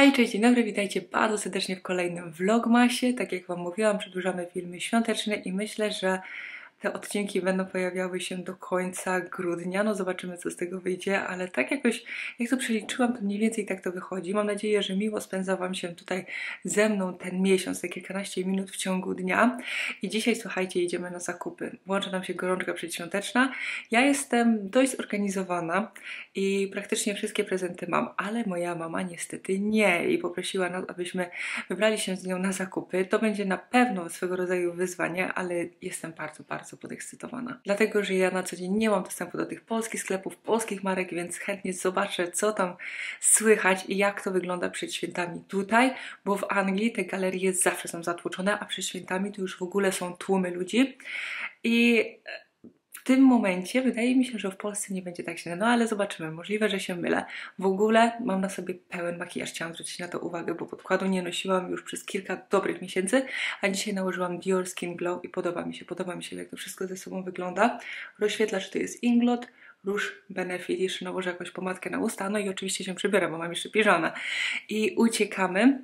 Hej, cześć, dzień dobry, witajcie bardzo serdecznie w kolejnym vlogmasie. Tak jak Wam mówiłam, przedłużamy filmy świąteczne i myślę, że te odcinki będą pojawiały się do końca grudnia. No zobaczymy, co z tego wyjdzie, ale tak jakoś, jak to przeliczyłam, to mniej więcej tak to wychodzi. Mam nadzieję, że miło spędza Wam się tutaj ze mną ten miesiąc, te kilkanaście minut w ciągu dnia. I dzisiaj, słuchajcie, idziemy na zakupy. Włącza nam się gorączka przedświąteczna. Ja jestem dość zorganizowana i praktycznie wszystkie prezenty mam, ale moja mama niestety nie. I poprosiła nas, abyśmy wybrali się z nią na zakupy. To będzie na pewno swego rodzaju wyzwanie, ale jestem bardzo podekscytowana. Dlatego, że ja na co dzień nie mam dostępu do tych polskich sklepów, polskich marek, więc chętnie zobaczę, co tam słychać i jak to wygląda przed świętami tutaj, bo w Anglii te galerie zawsze są zatłoczone, a przed świętami to już w ogóle są tłumy ludzi i w tym momencie wydaje mi się, że w Polsce nie będzie tak źle, no ale zobaczymy, możliwe, że się mylę. W ogóle mam na sobie pełen makijaż, chciałam zwrócić na to uwagę, bo podkładu nie nosiłam już przez kilka dobrych miesięcy, a dzisiaj nałożyłam Dior Skin Glow i podoba mi się jak to wszystko ze sobą wygląda. Rozświetlacz to jest Inglot, róż Benefit, jeszcze nałożę jakąś pomadkę na usta, no i oczywiście się przebieram, bo mam jeszcze piżamę. I uciekamy.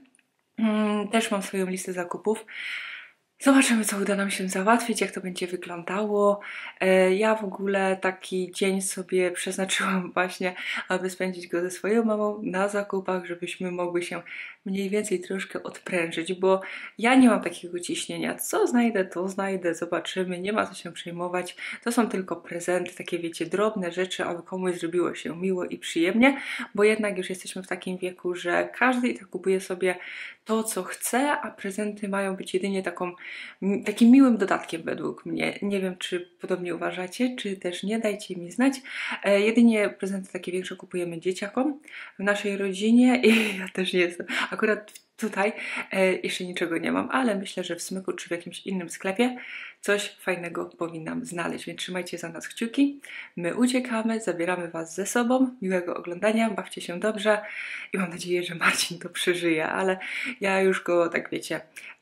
Też mam swoją listę zakupów. Zobaczymy, co uda nam się załatwić, jak to będzie wyglądało. Ja w ogóle taki dzień sobie przeznaczyłam właśnie, aby spędzić go ze swoją mamą na zakupach, żebyśmy mogły się mniej więcej troszkę odprężyć, bo ja nie mam takiego ciśnienia. Co znajdę, to znajdę, zobaczymy, nie ma co się przejmować. To są tylko prezenty, takie wiecie, drobne rzeczy, aby komuś zrobiło się miło i przyjemnie, bo jednak już jesteśmy w takim wieku, że każdy i tak kupuje sobie to, co chce, a prezenty mają być jedynie takim miłym dodatkiem według mnie. Nie wiem, czy podobnie uważacie, czy też nie, dajcie mi znać. Jedynie prezenty takie większe kupujemy dzieciakom w naszej rodzinie i ja też nie jestem. Akurat tutaj jeszcze niczego nie mam, ale myślę, że w Smyku czy w jakimś innym sklepie coś fajnego powinnam znaleźć, więc trzymajcie za nas kciuki. My uciekamy, zabieramy Was ze sobą. Miłego oglądania, bawcie się dobrze i mam nadzieję, że Marcin to przeżyje, ale ja już go, tak wiecie,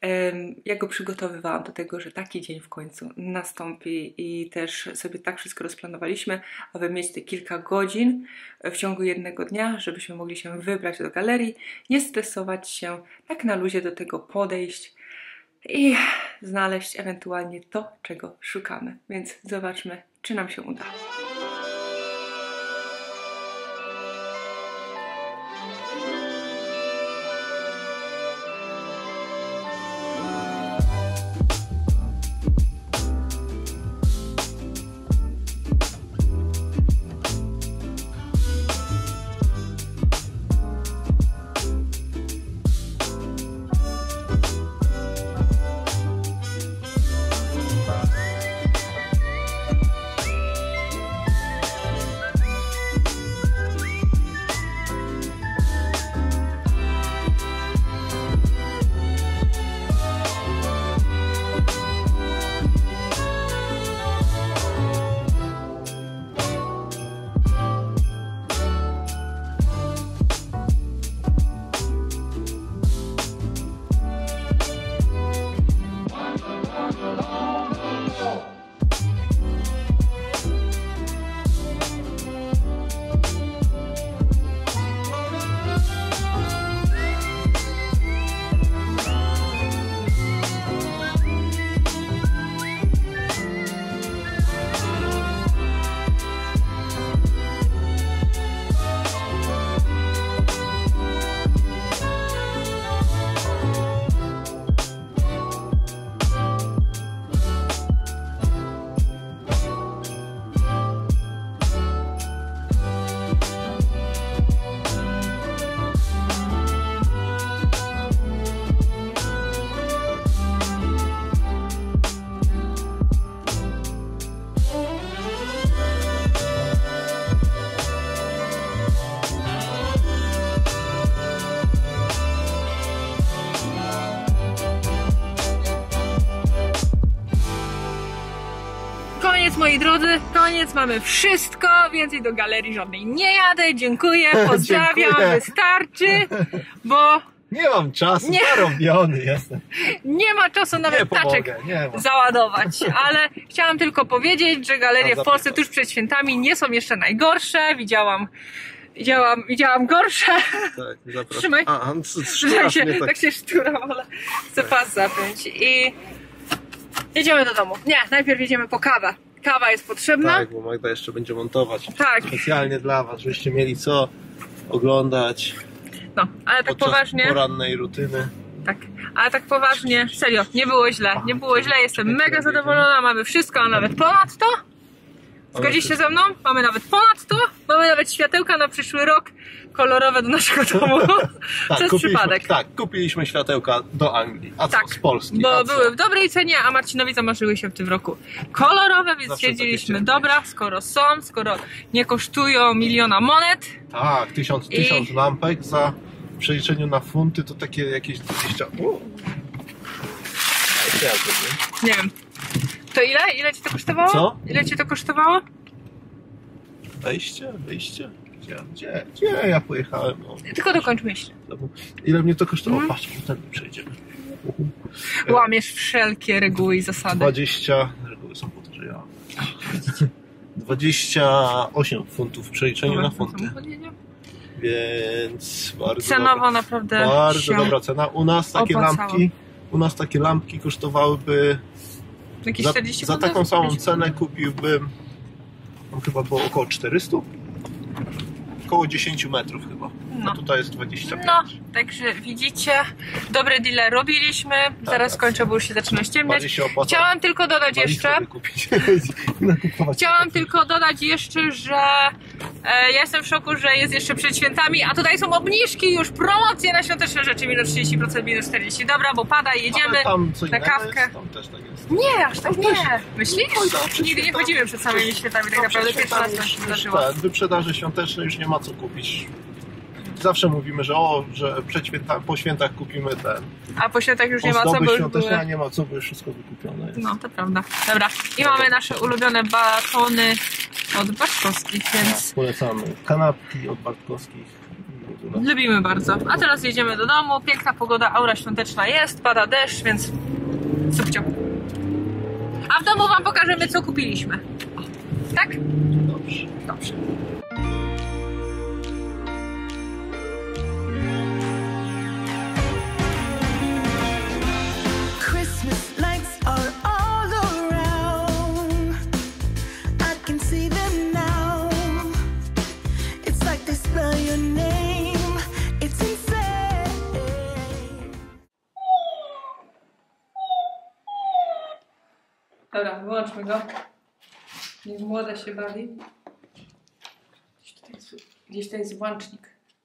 ja go przygotowywałam do tego, że taki dzień w końcu nastąpi i też sobie tak wszystko rozplanowaliśmy, aby mieć te kilka godzin w ciągu jednego dnia, żebyśmy mogli się wybrać do galerii, nie stresować się, tak na luzie do tego podejść i znaleźć ewentualnie to, czego szukamy. Więc zobaczmy, czy nam się uda. Koniec, moi drodzy, koniec, mamy wszystko, więcej do galerii żadnej nie jadę, dziękuję, pozdrawiam, dziękuję. Wystarczy, bo nie mam czasu, narobiony jestem. Nie ma czasu nawet taczek załadować, ale chciałam tylko powiedzieć, że galerie w Polsce tuż przed świętami nie są jeszcze najgorsze. Widziałam Widziałam gorsze. Tak, zapraszam. Trzymaj. Tak się szturam, ale chcę pas zapiąć. I jedziemy do domu. Nie, najpierw jedziemy po kawę. Kawa jest potrzebna. Tak, bo Magda jeszcze będzie montować. Tak. Specjalnie dla was, żebyście mieli co oglądać. No, ale tak poważnie. Porannej rutyny. Tak, ale tak poważnie, serio, nie było źle. Nie było źle, jestem mega zadowolona, mamy wszystko, a nawet ponad to. Zgodzisz się ze mną? Mamy nawet ponad to. Mamy nawet światełka na przyszły rok kolorowe do naszego domu. Tak, Przez przypadek. Tak, kupiliśmy światełka do Anglii. A co, tak, z Polski? Bo były w dobrej cenie, a Marcinowi zamarzyły się w tym roku kolorowe, więc stwierdziliśmy, dobra, skoro nie kosztują miliona monet. Tak, 1000 lampek za w przeliczeniu na funty to takie jakieś 20. Nie wiem. To ile? Ile ci to kosztowało? Co? Ile ci to kosztowało? Wyjście? Gdzie ja pojechałem? Tylko dokończ myśl. Ile mnie to kosztowało? Patrz, potem przejdziemy. Łamiesz wszelkie reguły i zasady. 20. Reguły są po to, że ja. 28 funtów w przeliczeniu na funty. Więc bardzo cenowo dobra, naprawdę bardzo dobra cena. U nas takie lampki kosztowałyby jakieś 40 za taką samą cenę kupiłbym, chyba było około 400, około 10 metrów chyba. No. A tutaj jest 25. No, także widzicie, dobre deale robiliśmy. Zaraz skończę, bo już się zaczyna ściemniać. Chciałam tylko dodać jeszcze, że ja jestem w szoku, że jest jeszcze przed świętami, a tutaj są obniżki, już promocje na świąteczne rzeczy, minus 30%, minus 40%. Dobra, bo pada, jedziemy na kawkę. Jest, tam też tak jest. Nie, aż tak nie. Myślisz? Nigdy nie chodzimy przed samymi świętami, tak naprawdę pierwszy raz to się zdarzyło. Tak, wyprzedaży świątecznej już nie ma co kupić. Zawsze mówimy, że po świętach kupimy ten. A po świętach już nie ma co, bo już były... nie ma co, bo już wszystko wykupione jest. No, to prawda. Dobra. I mamy nasze ulubione batony od Bartkowskich, więc... Tak, polecamy. Kanapki od Bartkowskich. Lubimy bardzo. A teraz jedziemy do domu. Piękna pogoda, aura świąteczna jest, pada deszcz, więc subcio. A w domu wam pokażemy, co kupiliśmy. Tak? Dobrze. Dobra, wyłączmy go. Niech młoda się bawi. Gdzieś tutaj jest włącznik.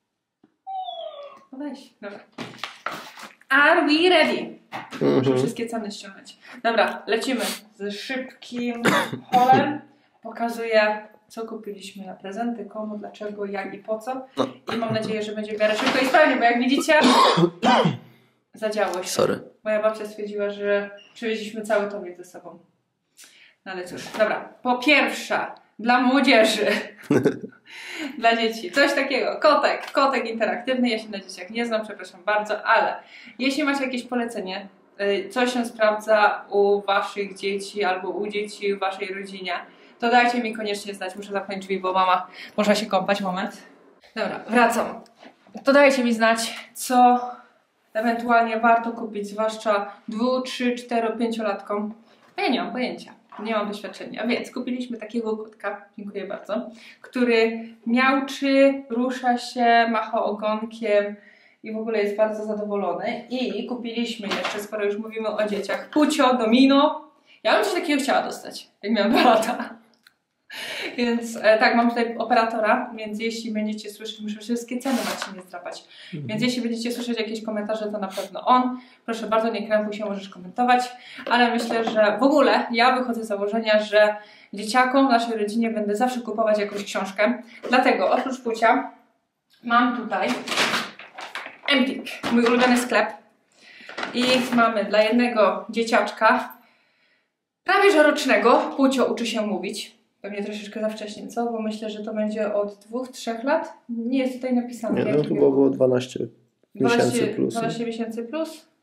No weź, dobra. Are we ready? Muszę wszystkie ceny ściągnąć. Dobra, lecimy z szybkim haulem. Pokazuję, co kupiliśmy na prezenty, komu, dlaczego, jak i po co. I mam nadzieję, że będzie w miarę szybko i sprawnie, bo jak widzicie, zadziało się. Sorry. Moja babcia stwierdziła, że przywieźliśmy cały towar ze sobą. No ale cóż, dobra. Po pierwsze, dla młodzieży, dla dzieci, coś takiego. Kotek interaktywny. Ja się na dzieciach nie znam, przepraszam bardzo, ale jeśli macie jakieś polecenie, co się sprawdza u waszych dzieci albo u dzieci w waszej rodzinie, to dajcie mi koniecznie znać. Muszę zamknąć drzwi, bo mama może się kąpać. Moment. Dobra, wracam. To dajcie mi znać, co ewentualnie warto kupić, zwłaszcza 2, 3, 4, 5-latkom. Ja nie mam pojęcia. Nie mam doświadczenia, więc kupiliśmy takiego kotka, dziękuję bardzo, który miauczy, rusza się, macha ogonkiem i w ogóle jest bardzo zadowolony. I kupiliśmy jeszcze, skoro już mówimy o dzieciach, Pucio, Domino. Ja bym coś takiego chciała dostać, jak miałam 2 lata. Więc tak, mam tutaj operatora, więc jeśli będziecie słyszeć, muszę wszystkie ceny Marcinie zdrapać, więc jeśli będziecie słyszeć jakieś komentarze, to na pewno on. Proszę bardzo, nie krępuj się, możesz komentować, ale myślę, że w ogóle ja wychodzę z założenia, że dzieciakom w naszej rodzinie będę zawsze kupować jakąś książkę. Dlatego oprócz Pucia mam tutaj Empik, mój ulubiony sklep, i mamy dla jednego dzieciaczka, prawie że rocznego, Pucio uczy się mówić. Pewnie troszeczkę za wcześnie, co? Bo myślę, że to będzie od 2-3 lat. Nie jest tutaj napisane. Nie, no chyba było 12 miesięcy plus. 12 miesięcy plus.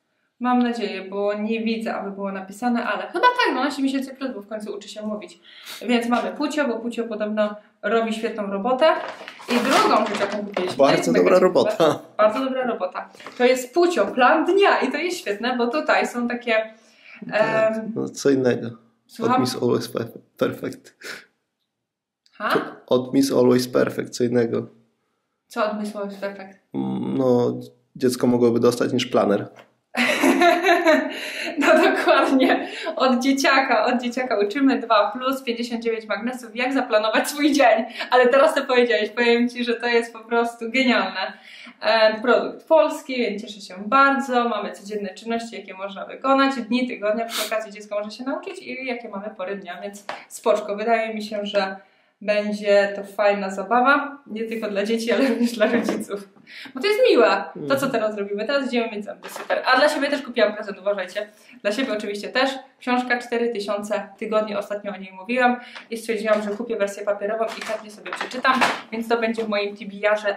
Mam nadzieję, bo nie widzę, aby było napisane, ale chyba tak, 12 miesięcy plus, bo w końcu uczy się mówić. Więc mamy Pucio, bo Pucio podobno robi świetną robotę. I drugą rzecz, jaką kupiliśmy... Bardzo dobra robota. Bardzo dobra robota. To jest Pucio, plan dnia i to jest świetne, bo tutaj są takie... No, co innego. Słucham? Od Miss Always Perfect. Ha? Od Miss Always Perfect, co innego. Co od Miss Always Perfect? No, dziecko mogłoby dostać niż planer. No dokładnie. Od dzieciaka uczymy 2+, 59 magnesów, jak zaplanować swój dzień. Ale teraz to powiedziałeś, powiem Ci, że to jest po prostu genialne. Produkt polski, więc cieszę się bardzo. Mamy codzienne czynności, jakie można wykonać. Dni tygodnia, przy okazji dziecko może się nauczyć i jakie mamy pory dnia, więc spoczko. Wydaje mi się, że będzie to fajna zabawa, nie tylko dla dzieci, ale również dla rodziców. Bo to jest miłe, to co teraz robimy. Teraz idziemy mieć zęby, super. A dla siebie też kupiłam prezent, uważajcie. Dla siebie oczywiście też. Książka 4000 tygodni, ostatnio o niej mówiłam i stwierdziłam, że kupię wersję papierową i chętnie sobie przeczytam, więc to będzie w moim TBR-ze,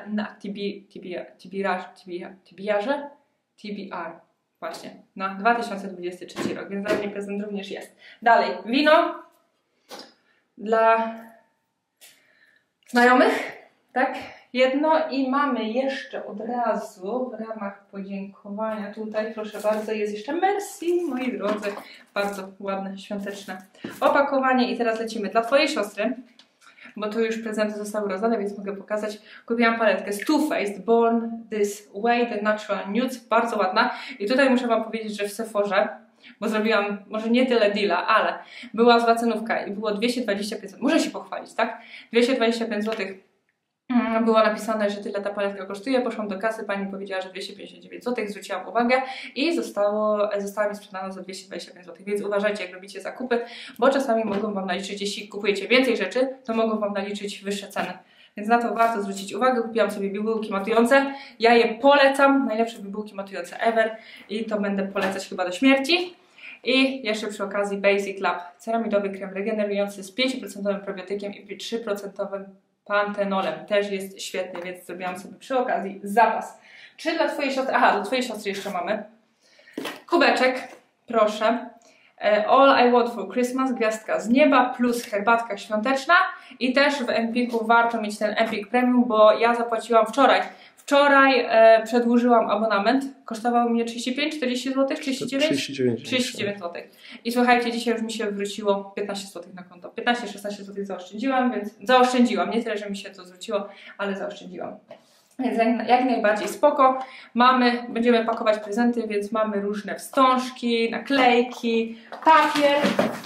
TBR, właśnie, na 2023 rok, więc dla mnie prezent również jest. Dalej, wino dla znajomych, tak? Jedno i mamy jeszcze od razu w ramach podziękowania tutaj, proszę bardzo, jest jeszcze Merci, moi drodzy, bardzo ładne, świąteczne opakowanie i teraz lecimy dla Twojej siostry, bo tu już prezenty zostały rozdane, więc mogę pokazać. Kupiłam paletkę z Too Faced Born This Way, The Natural Nudes, bardzo ładna i tutaj muszę Wam powiedzieć, że w Sephorze, bo zrobiłam może nie tyle deala, ale była zła cenówka i było 225 zł. Muszę się pochwalić, tak? 225 zł było napisane, że tyle ta paletka kosztuje. Poszłam do kasy, pani powiedziała, że 259 zł, zwróciłam uwagę i została mi sprzedana za 225 zł. Więc uważajcie, jak robicie zakupy, bo czasami mogą Wam naliczyć, jeśli kupujecie więcej rzeczy, to mogą Wam naliczyć wyższe ceny. Więc na to warto zwrócić uwagę. Kupiłam sobie bibułki matujące. Ja je polecam. Najlepsze bibułki matujące ever. I to będę polecać chyba do śmierci. I jeszcze przy okazji Basic Lab. Ceramidowy krem regenerujący z 5% probiotykiem i 3% pantenolem. Też jest świetny, więc zrobiłam sobie przy okazji zapas. Czy dla Twojej siostry... Aha, do Twojej siostry jeszcze mamy. Kubeczek. Proszę. All I Want for Christmas, gwiazdka z nieba, plus herbatka świąteczna i też w Empiku warto mieć ten Empik Premium, bo ja zapłaciłam wczoraj przedłużyłam abonament, kosztowało mnie 35, 40 zł, 39? 39 zł. I słuchajcie, dzisiaj już mi się wróciło 15 zł na konto, 15-16 zł zaoszczędziłam, więc zaoszczędziłam, nie tyle, że mi się to zwróciło, ale zaoszczędziłam. Więc jak najbardziej spoko. Będziemy pakować prezenty, więc mamy różne wstążki, naklejki, papier.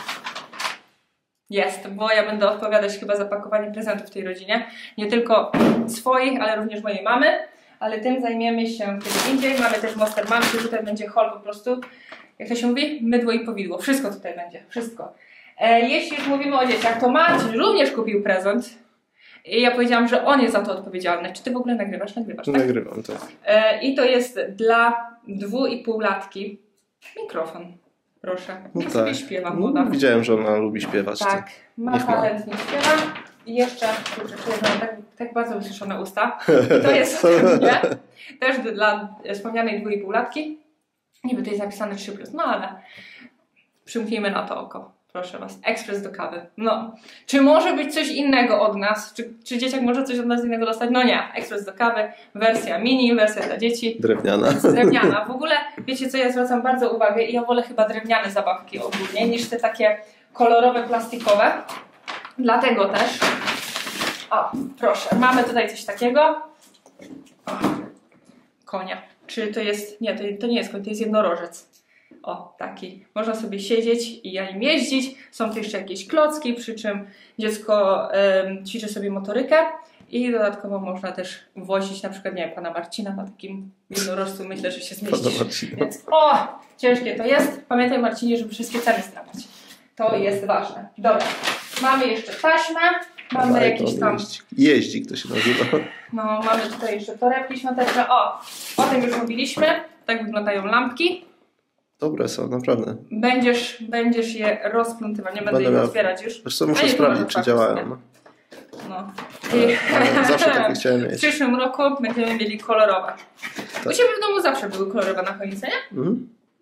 Jest, bo ja będę odpowiadać chyba za pakowanie prezentów w tej rodzinie. Nie tylko swoich, ale również mojej mamy. Ale tym zajmiemy się kiedy indziej. Mamy też Monster Manki, tutaj będzie haul po prostu, jak to się mówi, mydło i powidło. Wszystko tutaj będzie, wszystko. Jeśli już mówimy o dzieciach, to Marcin również kupił prezent. I ja powiedziałam, że on jest za to odpowiedzialny. Czy ty w ogóle nagrywasz? Nagrywasz, tak? Nagrywam, tak. I to jest dla 2,5-latki mikrofon. Proszę. Niech sobie śpiewa młoda. No, widziałem, że ona lubi śpiewać. Tak, ma talent, nie śpiewa. I jeszcze, kurczę, czuję, że mam tak bardzo wysuszone usta. I to jest mnie. Też dla wspomnianej 2,5-latki. Niby to jest napisane 3+, no ale przymknijmy na to oko. Proszę Was, ekspres do kawy. No, czy może być coś innego od nas? Czy dzieciak może coś od nas innego dostać? No nie, ekspres do kawy, wersja mini, wersja dla dzieci. Drewniana. Drewniana. W ogóle, wiecie co, ja zwracam bardzo uwagę i ja wolę chyba drewniane zabawki ogólnie, niż te takie kolorowe, plastikowe. Dlatego też, o, proszę, mamy tutaj coś takiego. O, konia. Czy to jest, nie, to nie jest koń, to jest jednorożec. O, taki. Można sobie siedzieć i ja nim jeździć. Są tu jeszcze jakieś klocki, przy czym dziecko ćwiczy sobie motorykę i dodatkowo można też wozić na przykład, nie wiem, pana Marcina na takim jednorożcu. Myślę, że się zmieści. Więc ciężkie to jest. Pamiętaj, Marcinie, żeby wszystkie ceny strapać. To jest ważne. Dobra. Mamy jeszcze taśmę. Mamy jakiś tam... Jeździk to się nazywa. No, mamy tutaj jeszcze torebki świąteczne. O tym już mówiliśmy. Tak wyglądają lampki. Dobre są, naprawdę. Będziesz je rozplątywał, nie będę ich otwierać już. Wiesz co, muszę sprawdzić, czy działają. No. Zawsze takie chciałem mieć. W przyszłym roku będziemy mieli kolorowe. Tak. U Ciebie w domu zawsze były kolorowe na choince, nie?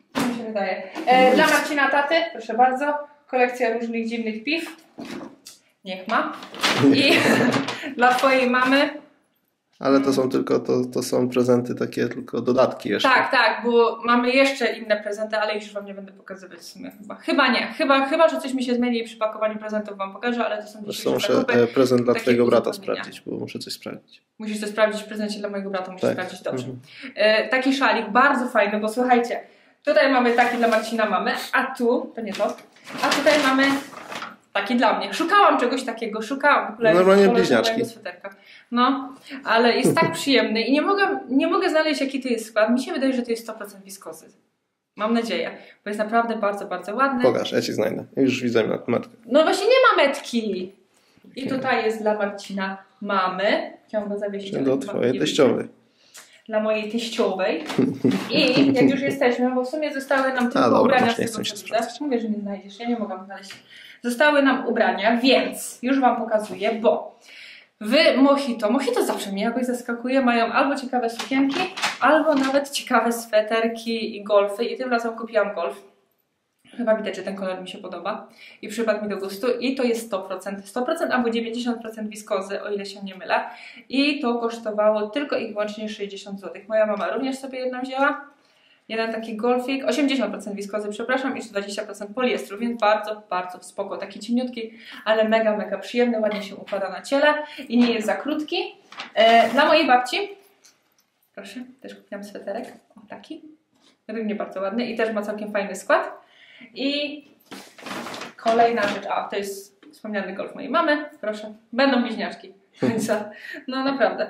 wydaje. Dla Marcina taty, proszę bardzo, kolekcja różnych dziwnych piw. Niech ma. I dla twojej mamy. Ale to są tylko, to są prezenty takie, tylko dodatki jeszcze. Tak, bo mamy jeszcze inne prezenty, ale już wam nie będę pokazywać w sumie chyba. Chyba nie. Chyba, że coś mi się zmieni przy pakowaniu prezentów wam pokażę, ale to są dzisiejsze muszę zakupy. prezent dla twojego brata sprawdzić, bo muszę coś sprawdzić. Musisz to sprawdzić w prezencie dla mojego brata, musisz sprawdzić dobrze. Taki szalik, bardzo fajny, bo słuchajcie, tutaj mamy taki dla Marcina mamy, a tu, to nie to, a tutaj mamy taki dla mnie. Szukałam czegoś takiego, szukałam. Normalnie bliźniaczki. No, ale jest tak przyjemny i nie mogę znaleźć, jaki to jest skład. Mi się wydaje, że to jest 100% wiskozy. Mam nadzieję, bo jest naprawdę bardzo, bardzo ładny. Pokaż, ja ci znajdę. Już widzę metkę. No właśnie nie ma metki. I tutaj jest dla Marcina mamy. Chciałam go zawiesić. Do twojej teściowej. Dla mojej teściowej. I jak już jesteśmy, bo w sumie zostały nam tylko ubrania z tego, co widzę. Mówię, że nie znajdziesz, ja nie mogłam znaleźć. Zostały nam ubrania, więc już wam pokazuję, bo w Mojito zawsze mnie jakoś zaskakuje, mają albo ciekawe sukienki, albo nawet ciekawe sweterki i golfy. I tym razem kupiłam golf. Chyba widać, że ten kolor mi się podoba i przypadł mi do gustu. I to jest 100% albo 90% wiskozy, o ile się nie mylę. I to kosztowało tylko i wyłącznie 60 zł. Moja mama również sobie jedną wzięła. Jeden taki golfik, 80% wiskozy, przepraszam, i 20% poliestru, więc bardzo, bardzo spoko. Taki cieniutki, ale mega, mega przyjemny, ładnie się układa na ciele i nie jest za krótki. Dla mojej babci, proszę, też kupiłam sweterek, o taki, równie bardzo ładny i też ma całkiem fajny skład. I kolejna rzecz, to jest wspomniany golf mojej mamy, proszę, będą bliźniaczki, no naprawdę.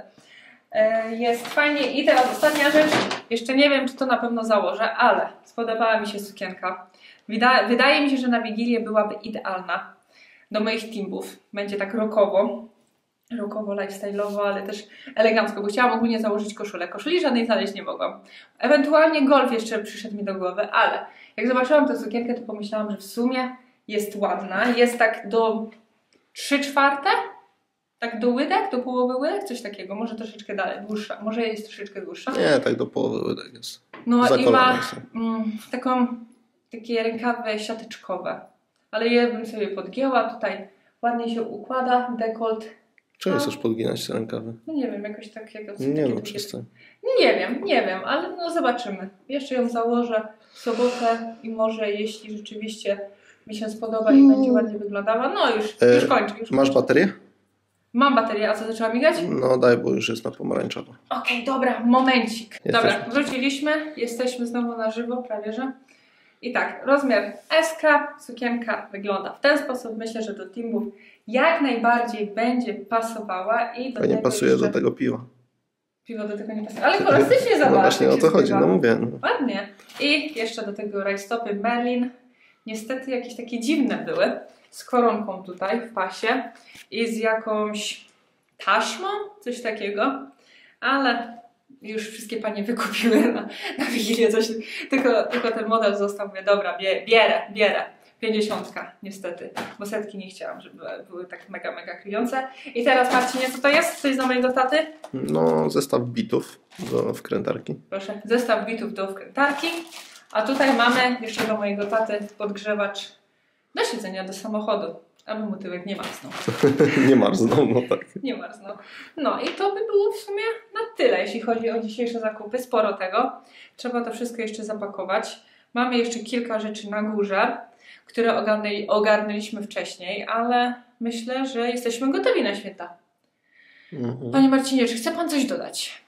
Jest fajnie. I teraz ostatnia rzecz. Jeszcze nie wiem, czy to na pewno założę, ale spodobała mi się sukienka. Wydaje mi się, że na Wigilię byłaby idealna do moich timbów. Będzie tak rockowo, lifestyle'owo, ale też elegancko, bo chciałam ogólnie założyć koszulę. Koszuli żadnej znaleźć nie mogłam. Ewentualnie golf jeszcze przyszedł mi do głowy, ale jak zobaczyłam tę sukienkę, to pomyślałam, że w sumie jest ładna. Jest tak do 3/4. Tak do łydek, do połowy łydek, coś takiego, może troszeczkę dalej, dłuższa, może jest troszeczkę dłuższa. Nie, tak do połowy łydek jest. No i ma takie rękawy siateczkowe, ale je bym sobie podgięła, tutaj ładnie się układa, dekolt. Czemu chcesz podginać te rękawy? No nie wiem, jakoś tak. Nie no, przestań. Nie wiem, ale no zobaczymy. Jeszcze ją założę w sobotę i może jeśli rzeczywiście mi się spodoba i będzie ładnie wyglądała, no już kończę. Masz baterię? Mam baterię, a co zaczęła migać? No daj, bo już jest na pomarańczowo. Okej, dobra, momencik. Dobra, wróciliśmy, jesteśmy znowu na żywo, prawie że. I tak, rozmiar SK, sukienka wygląda w ten sposób. Myślę, że do timbów jak najbardziej będzie pasowała. I do nie pasuje jeszcze... do tego piwa. Piwo do tego nie pasuje, ale kolorystycznie zobacz. No właśnie o to chodzi, no mówię. No. Ładnie. I jeszcze do tego rajstopy Merlin. Niestety jakieś takie dziwne były. Z koronką tutaj w pasie i z jakąś taśmą, coś takiego, ale już wszystkie panie wykupiły na Wigilię coś, tylko ten model został, mówię, dobra, bierę, 50 niestety, bo setki nie chciałam, żeby były tak mega, mega kryjące. I teraz Marcinie, co to jest? Coś z mojego taty? No, zestaw bitów do wkrętarki. Proszę, zestaw bitów do wkrętarki, a tutaj mamy jeszcze do mojego taty podgrzewacz do siedzenia do samochodu, aby mu tyłek nie marznął. Nie marznął, no tak. Nie marznął. No i to by było w sumie na tyle, jeśli chodzi o dzisiejsze zakupy. Sporo tego. Trzeba to wszystko jeszcze zapakować. Mamy jeszcze kilka rzeczy na górze, które ogarnęliśmy wcześniej, ale myślę, że jesteśmy gotowi na święta. Panie Marcinie, czy chce pan coś dodać?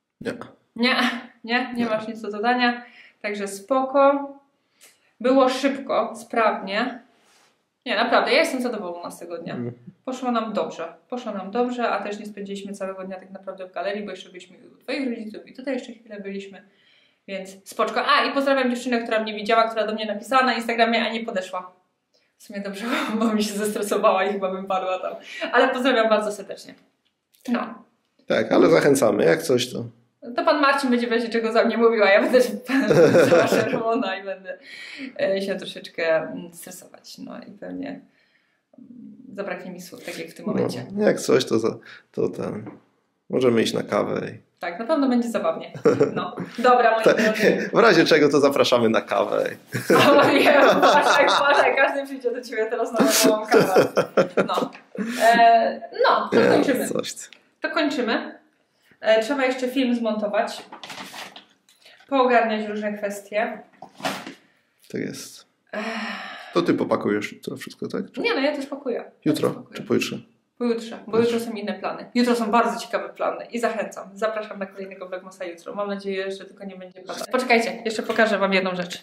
Nie masz nic do dodania. Także spoko. Było szybko, sprawnie. Nie, naprawdę, ja jestem zadowolona z tego dnia. Poszło nam dobrze, a też nie spędziliśmy całego dnia tak naprawdę w galerii, bo jeszcze byliśmy u twoich rodziców i tutaj jeszcze chwilę byliśmy, więc spoczko. I pozdrawiam dziewczynę, która mnie widziała, która do mnie napisała na Instagramie, a nie podeszła. W sumie dobrze, bo mi się zestresowała i chyba bym padła tam. Ale pozdrawiam bardzo serdecznie. No. Tak, ale zachęcamy, jak coś to... To pan Marcin będzie wiedzieć, czego za mnie mówiła. Ja będę cała czerwona i będę się troszeczkę stresować. No i pewnie zabraknie mi słów, tak jak w tym momencie. No, jak coś, to ten... Możemy iść na kawę. Tak, na pewno będzie zabawnie. No. Dobra, moi drodzy. W razie czego to zapraszamy na kawę. O nie, uważaj, każdy przyjdzie do ciebie teraz na nową kawę. No. To kończymy. To kończymy. Trzeba jeszcze film zmontować. Poogarniać różne kwestie. Tak jest. To ty popakujesz to wszystko, tak? Nie, no ja też pakuję. Jutro czy pojutrze? Pojutrze, bo jutro są inne plany. Jutro są bardzo ciekawe plany i zachęcam. Zapraszam na kolejnego Vlogmasa jutro. Mam nadzieję, że tylko nie będzie pada. Poczekajcie, jeszcze pokażę wam jedną rzecz.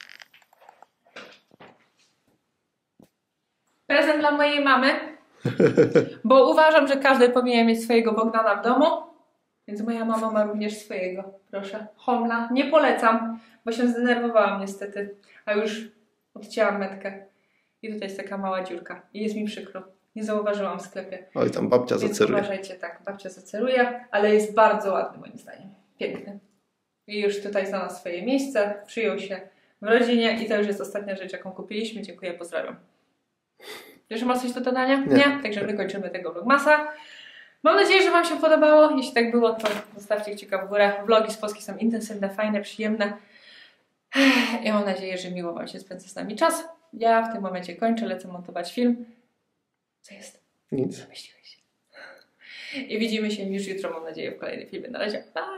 Prezent dla mojej mamy, bo uważam, że każdy powinien mieć swojego Bogdana w domu, więc moja mama ma również swojego. Proszę, Homla. Nie polecam, bo się zdenerwowałam niestety, a już odcięłam metkę. I tutaj jest taka mała dziurka i jest mi przykro. Nie zauważyłam w sklepie. Oj, tam babcia zaceruje. Uważajcie, tak, babcia zaceruje, ale jest bardzo ładny moim zdaniem. Piękny. I już tutaj znalazł swoje miejsce, przyjął się w rodzinie i to już jest ostatnia rzecz, jaką kupiliśmy. Dziękuję, pozdrawiam. Jeszcze masz coś do dodania? Nie? Także my kończymy tego Vlogmasa. Mam nadzieję, że wam się podobało. Jeśli tak było, to zostawcie kciuka w górę. Vlogi z Polski są intensywne, fajne, przyjemne. I mam nadzieję, że miło wam się spędza z nami czas. Ja w tym momencie kończę, lecę montować film. Co jest? Nic. Zamyśliłeś się. I widzimy się już jutro, mam nadzieję, w kolejnym filmie. Na razie. Pa!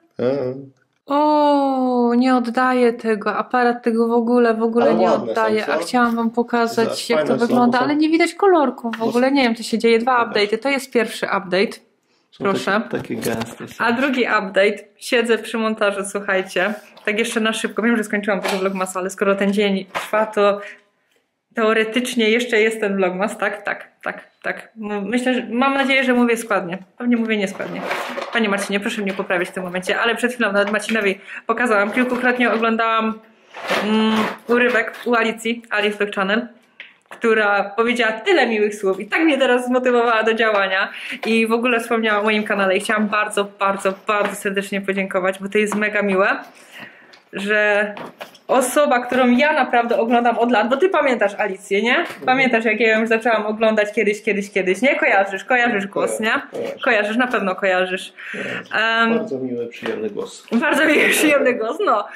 O, nie oddaję tego. Aparat tego w ogóle nie oddaje. Są, a chciałam wam pokazać, jak to wygląda, ale nie widać kolorków w ogóle. Nie wiem, co się dzieje. 2 update'y. To jest pierwszy update. Proszę. Takie gęste. A drugi update. Siedzę przy montażu, słuchajcie. Tak jeszcze na szybko. Wiem, że skończyłam tego Vlogmasa, ale skoro ten dzień trwa, to teoretycznie jeszcze jest ten Vlogmas. Tak. No, myślę, że mam nadzieję, że mówię składnie. Pewnie mówię nieskładnie. Panie Marcinie, proszę mnie poprawić w tym momencie, ale przed chwilą nawet Marcinowi pokazałam. Kilkukrotnie oglądałam urywek u Alicji, Alice Vlog Channel, która powiedziała tyle miłych słów i tak mnie teraz zmotywowała do działania i w ogóle wspomniała o moim kanale i chciałam bardzo serdecznie podziękować, bo to jest mega miłe, że osoba, którą ja naprawdę oglądam od lat, bo ty pamiętasz Alicję, nie? Pamiętasz, jak ja ją zaczęłam oglądać kiedyś, nie? Kojarzysz głos, nie? Kojarzysz, na pewno kojarzysz. Bardzo miły, przyjemny głos. Bardzo miły, przyjemny głos, no.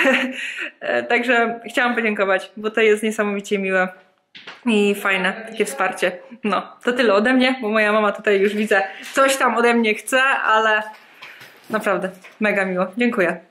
Także chciałam podziękować, bo to jest niesamowicie miłe i fajne, takie wsparcie. No, to tyle ode mnie, bo moja mama tutaj już widzę, coś tam ode mnie chce, ale naprawdę mega miło. Dziękuję.